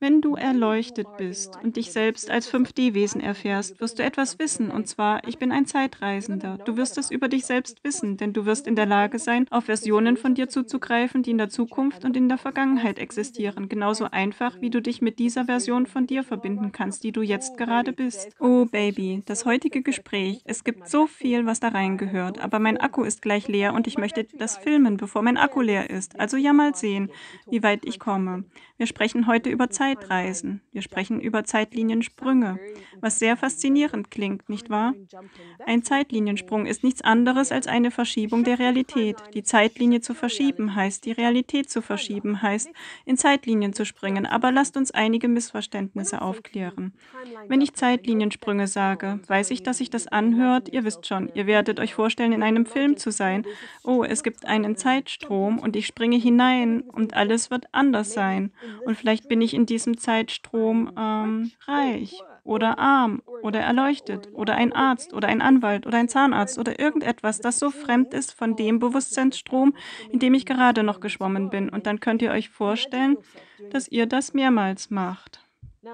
Wenn du erleuchtet bist und dich selbst als 5D-Wesen erfährst, wirst du etwas wissen, und zwar, ich bin ein Zeitreisender. Du wirst es über dich selbst wissen, denn du wirst in der Lage sein, auf Versionen von dir zuzugreifen, die in der Zukunft und in der Vergangenheit existieren. Genauso einfach, wie du dich mit dieser Version von dir verbinden kannst, die du jetzt gerade bist. Oh Baby, das heutige Gespräch. Es gibt so viel, was da reingehört, aber mein Akku ist gleich leer und ich möchte das filmen, bevor mein Akku leer ist. Also ja, mal sehen, wie weit ich komme. Wir sprechen heute über Zeitreisen. Wir sprechen über Zeitliniensprünge, was sehr faszinierend klingt, nicht wahr? Ein Zeitliniensprung ist nichts anderes als eine Verschiebung der Realität. Die Zeitlinie zu verschieben heißt, die Realität zu verschieben heißt, in Zeitlinien zu springen. Aber lasst uns einige Missverständnisse aufklären. Wenn ich Zeitliniensprünge sage, weiß ich, dass sich das anhört. Ihr wisst schon, ihr werdet euch vorstellen, in einem Film zu sein. Oh, es gibt einen Zeitstrom und ich springe hinein und alles wird anders sein. Und vielleicht bin ich in diesem Zeitstrom reich oder arm oder erleuchtet oder ein Arzt oder ein Anwalt oder ein Zahnarzt oder irgendetwas, das so fremd ist von dem Bewusstseinsstrom, in dem ich gerade noch geschwommen bin. Und dann könnt ihr euch vorstellen, dass ihr das mehrmals macht.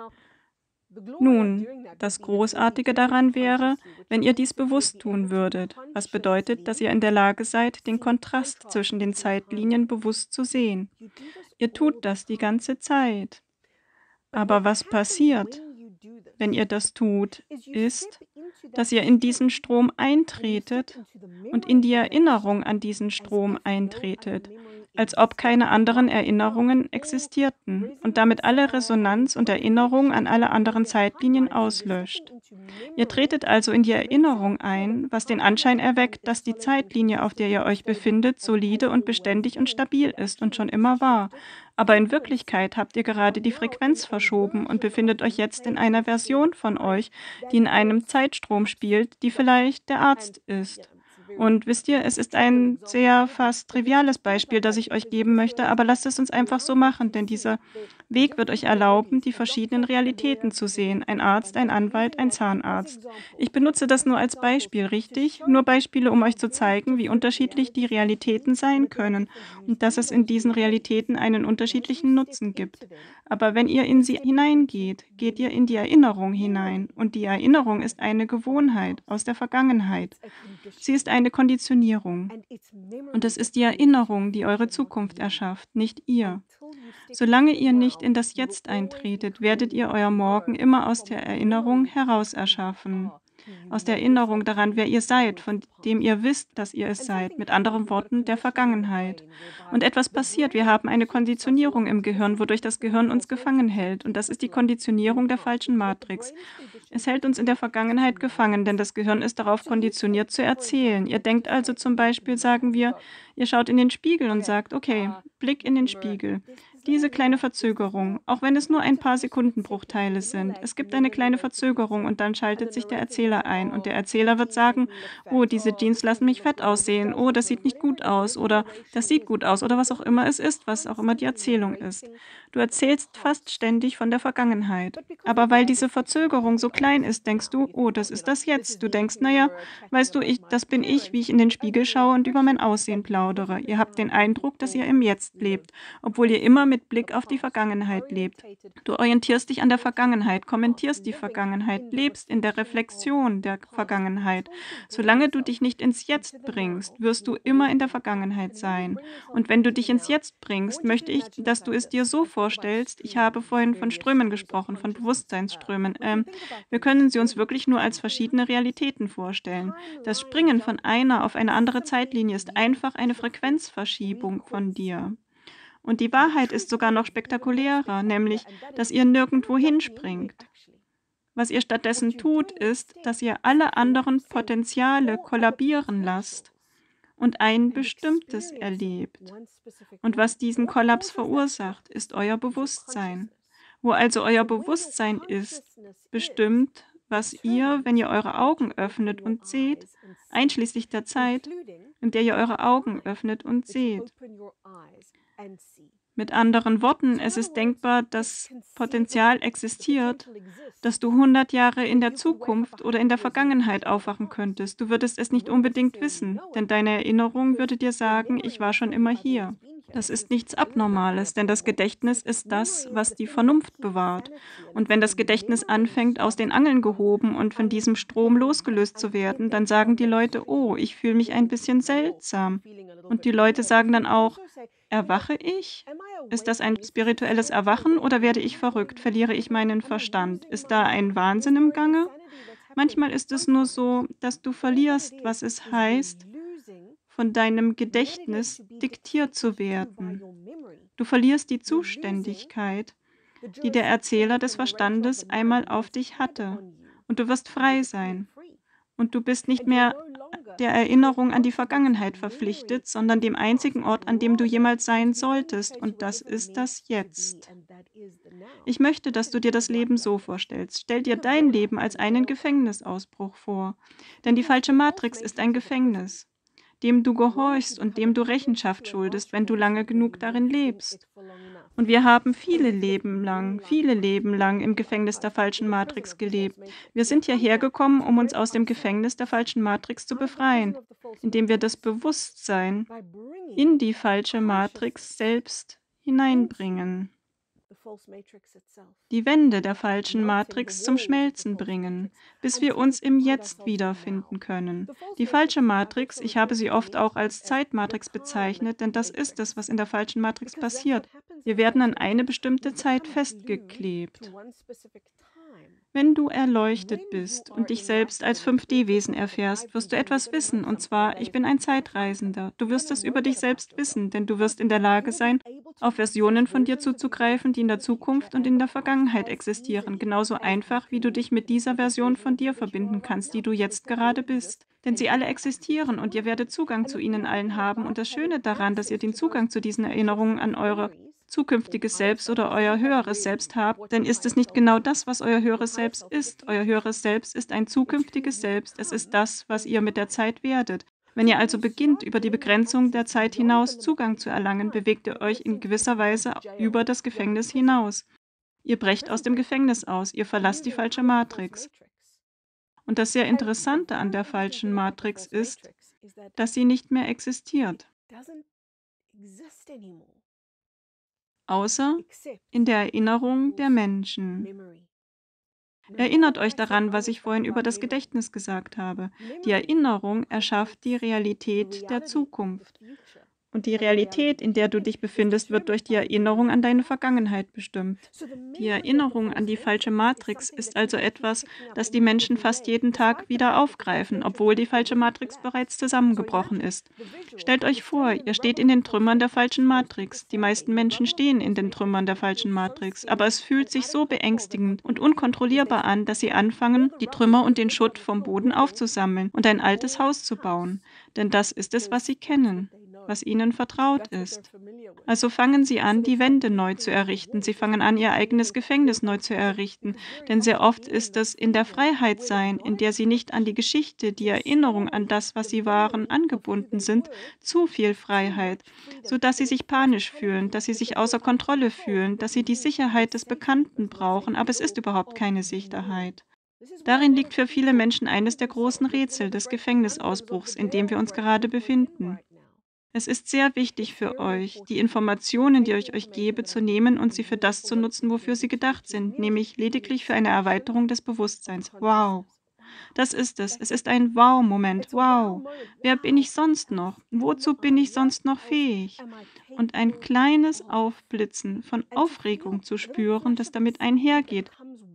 Nun, das Großartige daran wäre, wenn ihr dies bewusst tun würdet, was bedeutet, dass ihr in der Lage seid, den Kontrast zwischen den Zeitlinien bewusst zu sehen. Ihr tut das die ganze Zeit. Aber was passiert, wenn ihr das tut, ist, dass ihr in diesen Strom eintretet und in die Erinnerung an diesen Strom eintretet, als ob keine anderen Erinnerungen existierten und damit alle Resonanz und Erinnerung an alle anderen Zeitlinien auslöscht. Ihr tretet also in die Erinnerung ein, was den Anschein erweckt, dass die Zeitlinie, auf der ihr euch befindet, solide und beständig und stabil ist und schon immer war. Aber in Wirklichkeit habt ihr gerade die Frequenz verschoben und befindet euch jetzt in einer Version von euch, die in einem Zeitstrom spielt, die vielleicht der Arzt ist. Und wisst ihr, es ist ein sehr fast triviales Beispiel, das ich euch geben möchte, aber lasst es uns einfach so machen, denn dieser Weg wird euch erlauben, die verschiedenen Realitäten zu sehen. Ein Arzt, ein Anwalt, ein Zahnarzt. Ich benutze das nur als Beispiel, richtig? Nur Beispiele, um euch zu zeigen, wie unterschiedlich die Realitäten sein können und dass es in diesen Realitäten einen unterschiedlichen Nutzen gibt. Aber wenn ihr in sie hineingeht, geht ihr in die Erinnerung hinein. Und die Erinnerung ist eine Gewohnheit aus der Vergangenheit. Sie ist eine Konditionierung. Und es ist die Erinnerung, die eure Zukunft erschafft, nicht ihr. Solange ihr nicht in das Jetzt eintretet, werdet ihr euer Morgen immer aus der Erinnerung heraus erschaffen. Aus der Erinnerung daran, wer ihr seid, von dem ihr wisst, dass ihr es seid, mit anderen Worten, der Vergangenheit. Und etwas passiert, wir haben eine Konditionierung im Gehirn, wodurch das Gehirn uns gefangen hält. Und das ist die Konditionierung der falschen Matrix. Es hält uns in der Vergangenheit gefangen, denn das Gehirn ist darauf konditioniert zu erzählen. Ihr denkt also zum Beispiel, sagen wir, ihr schaut in den Spiegel und sagt, okay, Blick in den Spiegel. Diese kleine Verzögerung, auch wenn es nur ein paar Sekundenbruchteile sind. Es gibt eine kleine Verzögerung und dann schaltet sich der Erzähler ein. Und der Erzähler wird sagen, oh, diese Jeans lassen mich fett aussehen, oh, das sieht nicht gut aus oder das sieht gut aus oder was auch immer es ist, was auch immer die Erzählung ist. Du erzählst fast ständig von der Vergangenheit. Aber weil diese Verzögerung so klein ist, denkst du, oh, das ist das Jetzt. Du denkst, naja, weißt du, das bin ich, wie ich in den Spiegel schaue und über mein Aussehen plaudere. Ihr habt den Eindruck, dass ihr im Jetzt lebt, obwohl ihr immer mit Blick auf die Vergangenheit lebt. Du orientierst dich an der Vergangenheit, kommentierst die Vergangenheit, lebst in der Reflexion der Vergangenheit. Solange du dich nicht ins Jetzt bringst, wirst du immer in der Vergangenheit sein. Und wenn du dich ins Jetzt bringst, möchte ich, dass du es dir so vorstellst, ich habe vorhin von Strömen gesprochen, von Bewusstseinsströmen. Wir können sie uns wirklich nur als verschiedene Realitäten vorstellen. Das Springen von einer auf eine andere Zeitlinie ist einfach eine Frequenzverschiebung von dir. Und die Wahrheit ist sogar noch spektakulärer, nämlich, dass ihr nirgendwo hinspringt. Was ihr stattdessen tut, ist, dass ihr alle anderen Potenziale kollabieren lasst und ein bestimmtes erlebt. Und was diesen Kollaps verursacht, ist euer Bewusstsein. Wo also euer Bewusstsein ist, bestimmt, was ihr, wenn ihr eure Augen öffnet und seht, einschließlich der Zeit, in der ihr eure Augen öffnet und seht. Mit anderen Worten, es ist denkbar, dass Potenzial existiert, dass du 100 Jahre in der Zukunft oder in der Vergangenheit aufwachen könntest. Du würdest es nicht unbedingt wissen, denn deine Erinnerung würde dir sagen, ich war schon immer hier. Das ist nichts Abnormales, denn das Gedächtnis ist das, was die Vernunft bewahrt. Und wenn das Gedächtnis anfängt, aus den Angeln gehoben und von diesem Strom losgelöst zu werden, dann sagen die Leute, oh, ich fühle mich ein bisschen seltsam. Und die Leute sagen dann auch, erwache ich? Ist das ein spirituelles Erwachen oder werde ich verrückt? Verliere ich meinen Verstand? Ist da ein Wahnsinn im Gange? Manchmal ist es nur so, dass du verlierst, was es heißt, von deinem Gedächtnis diktiert zu werden. Du verlierst die Zuständigkeit, die der Erzähler des Verstandes einmal auf dich hatte. Und du wirst frei sein. Und du bist nicht mehr der Erinnerung an die Vergangenheit verpflichtet, sondern dem einzigen Ort, an dem du jemals sein solltest. Und das ist das Jetzt. Ich möchte, dass du dir das Leben so vorstellst. Stell dir dein Leben als einen Gefängnisausbruch vor. Denn die falsche Matrix ist ein Gefängnis, dem du gehorchst und dem du Rechenschaft schuldest, wenn du lange genug darin lebst. Und wir haben viele Leben lang im Gefängnis der falschen Matrix gelebt. Wir sind hierher gekommen, um uns aus dem Gefängnis der falschen Matrix zu befreien, indem wir das Bewusstsein in die falsche Matrix selbst hineinbringen, die Wände der falschen Matrix zum Schmelzen bringen, bis wir uns im Jetzt wiederfinden können. Die falsche Matrix, ich habe sie oft auch als Zeitmatrix bezeichnet, denn das ist es, was in der falschen Matrix passiert. Wir werden an eine bestimmte Zeit festgeklebt. Wenn du erleuchtet bist und dich selbst als 5D-Wesen erfährst, wirst du etwas wissen, und zwar, ich bin ein Zeitreisender. Du wirst es über dich selbst wissen, denn du wirst in der Lage sein, auf Versionen von dir zuzugreifen, die in der Zukunft und in der Vergangenheit existieren, genauso einfach, wie du dich mit dieser Version von dir verbinden kannst, die du jetzt gerade bist. Denn sie alle existieren und ihr werdet Zugang zu ihnen allen haben, und das Schöne daran, dass ihr den Zugang zu diesen Erinnerungen an eure zukünftiges Selbst oder euer höheres Selbst habt, dann ist es nicht genau das, was euer höheres Selbst ist. Euer höheres Selbst ist ein zukünftiges Selbst. Es ist das, was ihr mit der Zeit werdet. Wenn ihr also beginnt, über die Begrenzung der Zeit hinaus Zugang zu erlangen, bewegt ihr euch in gewisser Weise über das Gefängnis hinaus. Ihr brecht aus dem Gefängnis aus, ihr verlasst die falsche Matrix. Und das sehr Interessante an der falschen Matrix ist, dass sie nicht mehr existiert, außer in der Erinnerung der Menschen. Erinnert euch daran, was ich vorhin über das Gedächtnis gesagt habe. Die Erinnerung erschafft die Realität der Zukunft. Und die Realität, in der du dich befindest, wird durch die Erinnerung an deine Vergangenheit bestimmt. Die Erinnerung an die falsche Matrix ist also etwas, das die Menschen fast jeden Tag wieder aufgreifen, obwohl die falsche Matrix bereits zusammengebrochen ist. Stellt euch vor, ihr steht in den Trümmern der falschen Matrix. Die meisten Menschen stehen in den Trümmern der falschen Matrix, aber es fühlt sich so beängstigend und unkontrollierbar an, dass sie anfangen, die Trümmer und den Schutt vom Boden aufzusammeln und ein altes Haus zu bauen. Denn das ist es, was sie kennen, was ihnen vertraut ist. Also fangen sie an, die Wände neu zu errichten. Sie fangen an, ihr eigenes Gefängnis neu zu errichten. Denn sehr oft ist es in der Freiheit sein, in der sie nicht an die Geschichte, die Erinnerung an das, was sie waren, angebunden sind, zu viel Freiheit, sodass sie sich panisch fühlen, dass sie sich außer Kontrolle fühlen, dass sie die Sicherheit des Bekannten brauchen, aber es ist überhaupt keine Sicherheit. Darin liegt für viele Menschen eines der großen Rätsel des Gefängnisausbruchs, in dem wir uns gerade befinden. Es ist sehr wichtig für euch, die Informationen, die ich euch gebe, zu nehmen und sie für das zu nutzen, wofür sie gedacht sind, nämlich lediglich für eine Erweiterung des Bewusstseins. Wow! Das ist es. Es ist ein Wow-Moment. Wow! Wer bin ich sonst noch? Wozu bin ich sonst noch fähig? Und ein kleines Aufblitzen von Aufregung zu spüren, das damit einhergeht.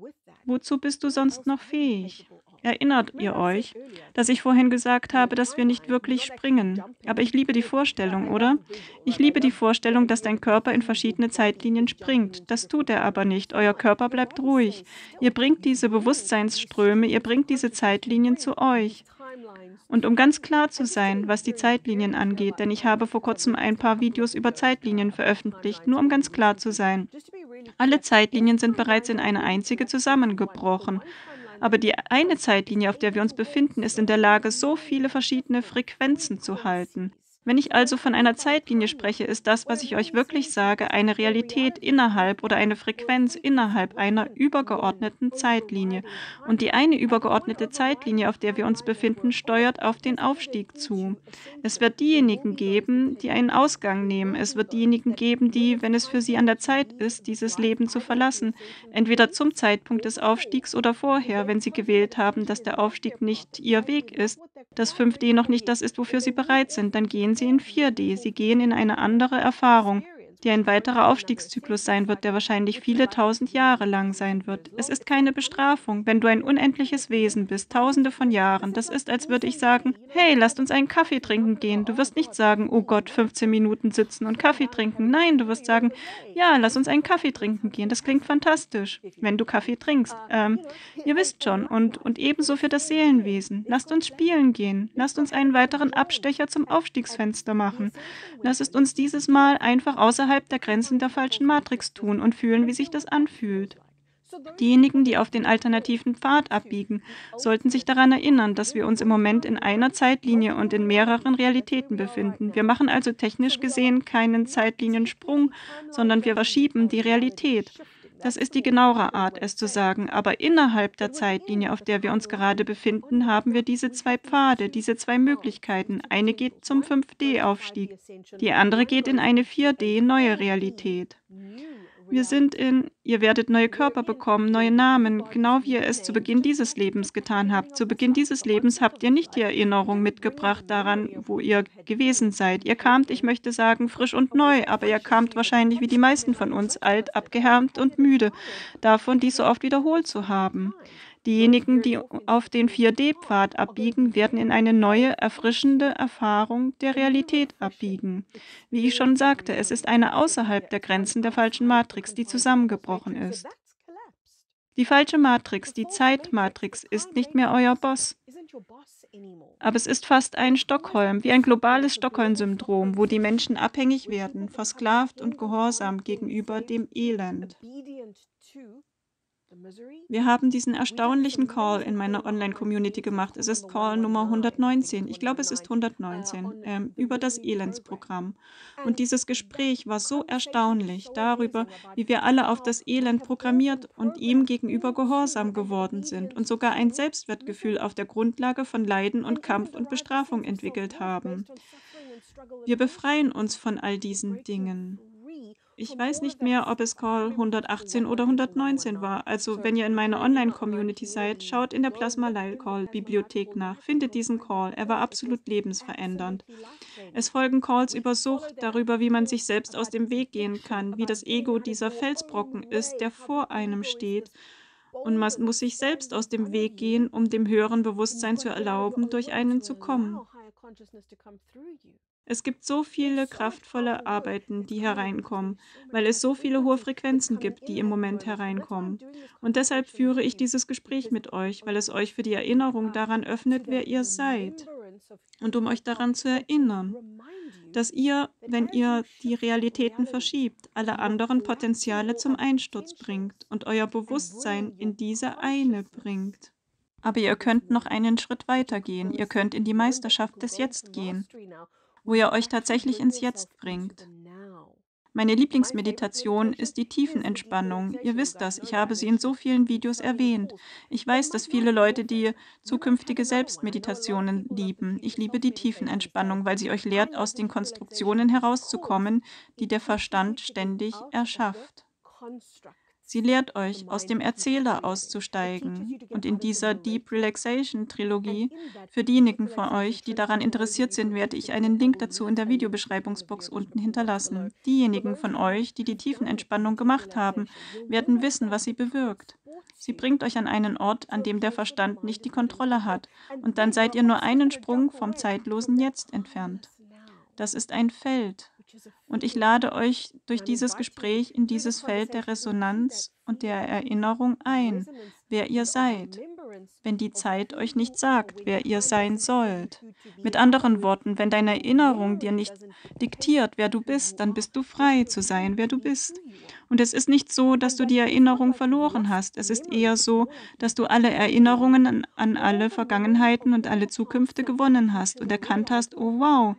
Wozu bist du sonst noch fähig? Erinnert ihr euch, dass ich vorhin gesagt habe, dass wir nicht wirklich springen? Aber ich liebe die Vorstellung, oder? Ich liebe die Vorstellung, dass dein Körper in verschiedene Zeitlinien springt. Das tut er aber nicht. Euer Körper bleibt ruhig. Ihr bringt diese Bewusstseinsströme, ihr bringt diese Zeitlinien zu euch. Und um ganz klar zu sein, was die Zeitlinien angeht, denn ich habe vor kurzem ein paar Videos über Zeitlinien veröffentlicht, nur um ganz klar zu sein. Alle Zeitlinien sind bereits in eine einzige zusammengebrochen. Aber die eine Zeitlinie, auf der wir uns befinden, ist in der Lage, so viele verschiedene Frequenzen zu halten. Wenn ich also von einer Zeitlinie spreche, ist das, was ich euch wirklich sage, eine Realität innerhalb oder eine Frequenz innerhalb einer übergeordneten Zeitlinie. Und die eine übergeordnete Zeitlinie, auf der wir uns befinden, steuert auf den Aufstieg zu. Es wird diejenigen geben, die einen Ausgang nehmen. Es wird diejenigen geben, die, wenn es für sie an der Zeit ist, dieses Leben zu verlassen, entweder zum Zeitpunkt des Aufstiegs oder vorher, wenn sie gewählt haben, dass der Aufstieg nicht ihr Weg ist, dass 5D noch nicht das ist, wofür sie bereit sind, dann gehen sie in 4D. Sie gehen in eine andere Erfahrung, die ein weiterer Aufstiegszyklus sein wird, der wahrscheinlich viele tausend Jahre lang sein wird. Es ist keine Bestrafung, wenn du ein unendliches Wesen bist, tausende von Jahren. Das ist, als würde ich sagen, hey, lasst uns einen Kaffee trinken gehen. Du wirst nicht sagen, oh Gott, 15 Minuten sitzen und Kaffee trinken. Nein, du wirst sagen, ja, lass uns einen Kaffee trinken gehen. Das klingt fantastisch, wenn du Kaffee trinkst. Ihr wisst schon. Und ebenso für das Seelenwesen. Lasst uns spielen gehen. Lasst uns einen weiteren Abstecher zum Aufstiegsfenster machen. Lasst uns dieses Mal einfach außerhalb der Grenzen der falschen Matrix tun und fühlen, wie sich das anfühlt. Diejenigen, die auf den alternativen Pfad abbiegen, sollten sich daran erinnern, dass wir uns im Moment in einer Zeitlinie und in mehreren Realitäten befinden. Wir machen also technisch gesehen keinen Zeitliniensprung, sondern wir verschieben die Realität. Das ist die genauere Art, es zu sagen, aber innerhalb der Zeitlinie, auf der wir uns gerade befinden, haben wir diese zwei Pfade, diese zwei Möglichkeiten. Eine geht zum 5D-Aufstieg, die andere geht in eine 4D-neue Realität. Ihr werdet neue Körper bekommen, neue Namen, genau wie ihr es zu Beginn dieses Lebens getan habt. Zu Beginn dieses Lebens habt ihr nicht die Erinnerung mitgebracht daran, wo ihr gewesen seid. Ihr kamt, ich möchte sagen, frisch und neu, aber ihr kamt wahrscheinlich wie die meisten von uns, alt, abgehärmt und müde, davon, dies so oft wiederholt zu haben. Diejenigen, die auf den 4D-Pfad abbiegen, werden in eine neue, erfrischende Erfahrung der Realität abbiegen. Wie ich schon sagte, es ist eine außerhalb der Grenzen der falschen Matrix, die zusammengebrochen ist. Die falsche Matrix, die Zeitmatrix, ist nicht mehr euer Boss. Aber es ist fast ein Stockholm, wie ein globales Stockholm-Syndrom, wo die Menschen abhängig werden, versklavt und gehorsam gegenüber dem Elend. Wir haben diesen erstaunlichen Call in meiner Online-Community gemacht. Es ist Call Nummer 119. Ich glaube, es ist 119, über das Elendsprogramm. Und dieses Gespräch war so erstaunlich darüber, wie wir alle auf das Elend programmiert und ihm gegenüber gehorsam geworden sind und sogar ein Selbstwertgefühl auf der Grundlage von Leiden und Kampf und Bestrafung entwickelt haben. Wir befreien uns von all diesen Dingen. Ich weiß nicht mehr, ob es Call 118 oder 119 war. Also, wenn ihr in meiner Online-Community seid, schaut in der Plasma Lyle Call-Bibliothek nach. Findet diesen Call. Er war absolut lebensverändernd. Es folgen Calls über Sucht, darüber, wie man sich selbst aus dem Weg gehen kann, wie das Ego dieser Felsbrocken ist, der vor einem steht. Und man muss sich selbst aus dem Weg gehen, um dem höheren Bewusstsein zu erlauben, durch einen zu kommen. Es gibt so viele kraftvolle Arbeiten, die hereinkommen, weil es so viele hohe Frequenzen gibt, die im Moment hereinkommen. Und deshalb führe ich dieses Gespräch mit euch, weil es euch für die Erinnerung daran öffnet, wer ihr seid. Und um euch daran zu erinnern, dass ihr, wenn ihr die Realitäten verschiebt, alle anderen Potenziale zum Einsturz bringt und euer Bewusstsein in diese eine bringt. Aber ihr könnt noch einen Schritt weiter gehen. Ihr könnt in die Meisterschaft des Jetzt gehen, wo ihr euch tatsächlich ins Jetzt bringt. Meine Lieblingsmeditation ist die Tiefenentspannung. Ihr wisst das, ich habe sie in so vielen Videos erwähnt. Ich weiß, dass viele Leute die zukünftige Selbstmeditationen lieben. Ich liebe die Tiefenentspannung, weil sie euch lehrt, aus den Konstruktionen herauszukommen, die der Verstand ständig erschafft. Sie lehrt euch, aus dem Erzähler auszusteigen. Und in dieser Deep Relaxation Trilogie, für diejenigen von euch, die daran interessiert sind, werde ich einen Link dazu in der Videobeschreibungsbox unten hinterlassen. Diejenigen von euch, die die Tiefenentspannung gemacht haben, werden wissen, was sie bewirkt. Sie bringt euch an einen Ort, an dem der Verstand nicht die Kontrolle hat. Und dann seid ihr nur einen Sprung vom zeitlosen Jetzt entfernt. Das ist ein Feld. Und ich lade euch durch dieses Gespräch in dieses Feld der Resonanz und der Erinnerung ein, wer ihr seid, wenn die Zeit euch nicht sagt, wer ihr sein sollt. Mit anderen Worten, wenn deine Erinnerung dir nicht diktiert, wer du bist, dann bist du frei zu sein, wer du bist. Und es ist nicht so, dass du die Erinnerung verloren hast. Es ist eher so, dass du alle Erinnerungen an alle Vergangenheiten und alle Zukünfte gewonnen hast und erkannt hast, oh wow,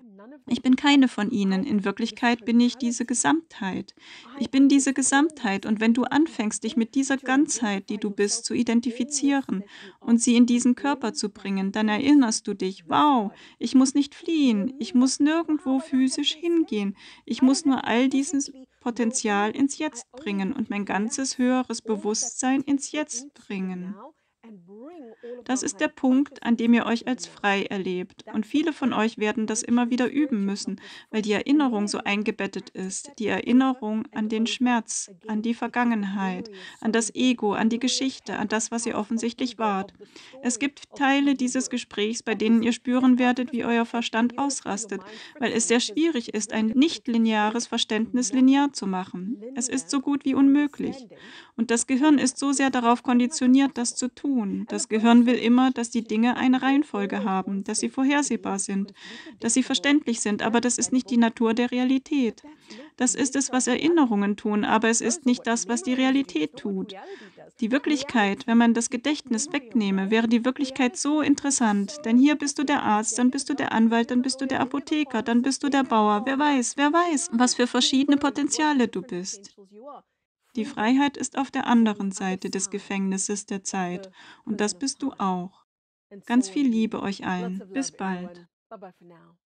Ich bin keine von ihnen. In Wirklichkeit bin ich diese Gesamtheit. Ich bin diese Gesamtheit. Und wenn du anfängst, dich mit dieser Ganzheit, die du bist, zu identifizieren und sie in diesen Körper zu bringen, dann erinnerst du dich, wow, ich muss nicht fliehen. Ich muss nirgendwo physisch hingehen. Ich muss nur all dieses Potenzial ins Jetzt bringen und mein ganzes höheres Bewusstsein ins Jetzt bringen. Das ist der Punkt, an dem ihr euch als frei erlebt. Und viele von euch werden das immer wieder üben müssen, weil die Erinnerung so eingebettet ist. Die Erinnerung an den Schmerz, an die Vergangenheit, an das Ego, an die Geschichte, an das, was ihr offensichtlich wart. Es gibt Teile dieses Gesprächs, bei denen ihr spüren werdet, wie euer Verstand ausrastet, weil es sehr schwierig ist, ein nicht-lineares Verständnis linear zu machen. Es ist so gut wie unmöglich. Und das Gehirn ist so sehr darauf konditioniert, das zu tun. Das Gehirn will immer, dass die Dinge eine Reihenfolge haben, dass sie vorhersehbar sind, dass sie verständlich sind, aber das ist nicht die Natur der Realität. Das ist es, was Erinnerungen tun, aber es ist nicht das, was die Realität tut. Die Wirklichkeit, wenn man das Gedächtnis wegnehme, wäre die Wirklichkeit so interessant, denn hier bist du der Arzt, dann bist du der Anwalt, dann bist du der Apotheker, dann bist du der Bauer. Wer weiß, was für verschiedene Potenziale du bist. Die Freiheit ist auf der anderen Seite des Gefängnisses der Zeit. Und das bist du auch. Ganz viel Liebe euch allen. Bis bald.